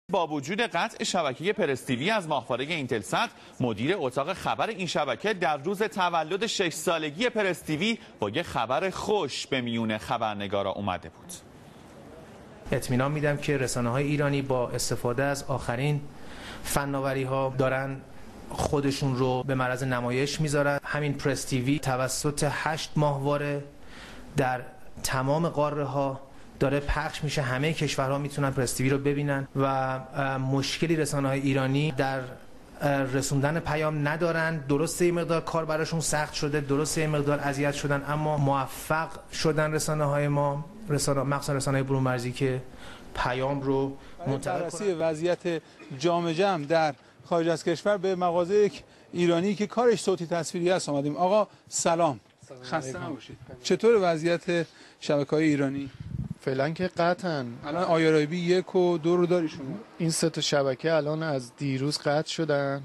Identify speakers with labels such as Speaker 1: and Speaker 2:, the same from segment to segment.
Speaker 1: با وجود قطع شبکه پرستیوی از ماهواره اینتلسات، مدیر اتاق خبر این شبکه در روز تولد 6 سالگی پرستیوی با یه خبر خوش به میون خبرنگارا اومده بود.
Speaker 2: اطمینان میدم که رسانه‌های ایرانی با استفاده از آخرین فناوری‌ها دارن خودشون رو به معرض نمایش میذارن. همین پرستیوی توسط 8 ماهواره در تمام قاره‌ها داره پخش میشه، همه کشورها میتونن پرستیوی رو ببینن و مشکلی رسانه‌های ایرانی در رسوندن پیام ندارن. درسته این مقدار کار براشون سخت شده، درسته این مقدار اذیت شدن، اما موفق شدن رسانه‌های ما، مخصوصا رسانه‌های برون مرزی، که پیام رو منتقل کنن.
Speaker 3: وضعیت جام جم در خارج از کشور به مغازه یک ایرانی که کارش صوتی تصویری است آمدیم. آقا سلام. خسته نباشید. چطور وضعیت شبکه‌های ایرانی؟
Speaker 4: فعلا که قطعاً
Speaker 3: الان آیارایبی 1 و 2 رو داری شما؟
Speaker 4: این 3 تا شبکه الان از دیروز قطع شدن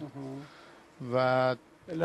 Speaker 4: و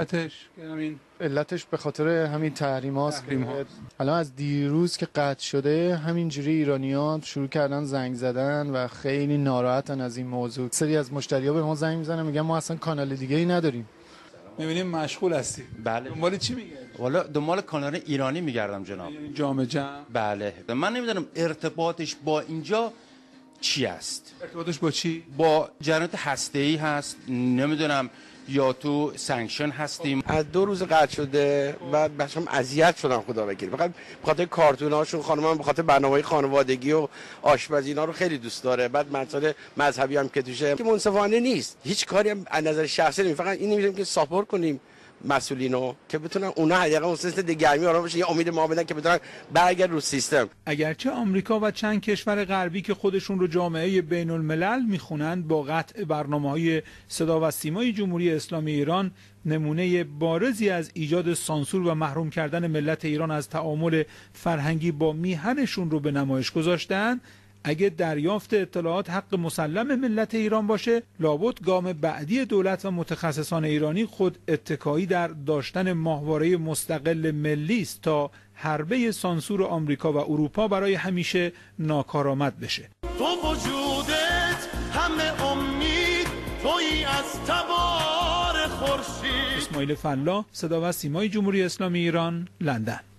Speaker 4: علتش به خاطر همین تحریم هاست. الان از دیروز که قطع شده همینجوری ایرانیان شروع کردن زنگ زدن و خیلی ناراحتن از این موضوع. سری از مشتری‌ها به ما زنگ میزنن میگن ما اصلا کانال دیگه ای نداریم.
Speaker 3: می‌بینیم مشغول هستی.
Speaker 5: بله.
Speaker 3: دنبال چی میگردی؟
Speaker 5: والا دنبال کانال ایرانی میگردم جناب.
Speaker 3: جام جم؟
Speaker 5: بله. من نمیدونم ارتباطش با اینجا چی است.
Speaker 3: ارتباطش با چی؟
Speaker 5: با جریانات هسته‌ای هست، نمیدونم، یا تو سانکشن هستیم.
Speaker 6: از 2 روز قطع شده و بچه‌م اذیت شدن خدا وکیل. فقط به خاطر کارتوناشون، خانمم به خاطر برنامه‌های خانوادگی و آشپزی اینا رو خیلی دوست داره. بعد مسائل مذهبی هم که توشه که منصفانه نیست. هیچ کاری هم از نظر شخصی نمی، فقط این نمی‌دونم که ساپورت کنیم مسئولینو که بتونن اونا حداقل اون سیستم دگرمی آرام بشه، یه امید ما بدن که بتونن برگردن رو سیستم.
Speaker 3: اگرچه آمریکا و چند کشور غربی که خودشون رو جامعه بین الملل میخونند با قطع برنامه‌های صدا و سیمای جمهوری اسلامی ایران نمونه بارزی از ایجاد سانسور و محروم کردن ملت ایران از تعامل فرهنگی با میهنشون رو به نمایش گذاشتن، اگه دریافت اطلاعات حق مسلم ملت ایران باشه، لابد گام بعدی دولت و متخصصان ایرانی خود اتکایی در داشتن ماهواره مستقل ملی است تا حربه سانسور آمریکا و اروپا برای همیشه ناکارآمد بشه.
Speaker 7: تو وجودت همه امید، تویی از تبار خورشید.
Speaker 3: اسماعیل فلاح، صدا و سیمای جمهوری اسلامی ایران، لندن.